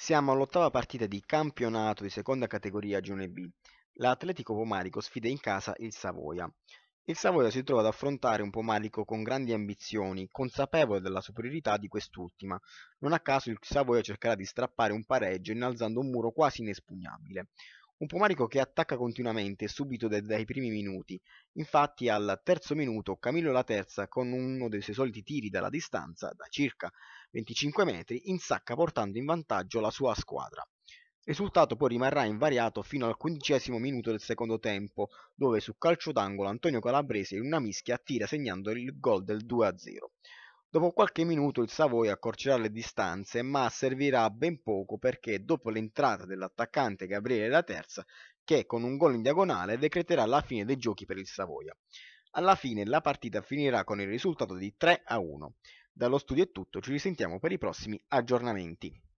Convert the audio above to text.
Siamo all'8ª partita di campionato di seconda categoria Girone B. L'Atletico Pomarico sfida in casa il Savoia. Il Savoia si trova ad affrontare un Pomarico con grandi ambizioni, consapevole della superiorità di quest'ultima. Non a caso il Savoia cercherà di strappare un pareggio innalzando un muro quasi inespugnabile. Un Pomarico che attacca continuamente subito dai primi minuti. Infatti al terzo minuto Camillo Laterza con uno dei suoi soliti tiri dalla distanza, da circa 25 metri, insacca portando in vantaggio la sua squadra. Il risultato poi rimarrà invariato fino al 15° minuto del secondo tempo, dove su calcio d'angolo Antonio Calabrese in una mischia tira segnando il gol del 2-0. Dopo qualche minuto il Savoia accorcerà le distanze, ma servirà ben poco perché dopo l'entrata dell'attaccante Gabriele Laterza, che con un gol in diagonale decreterà la fine dei giochi per il Savoia. Alla fine la partita finirà con il risultato di 3-1. Dallo studio è tutto, ci risentiamo per i prossimi aggiornamenti.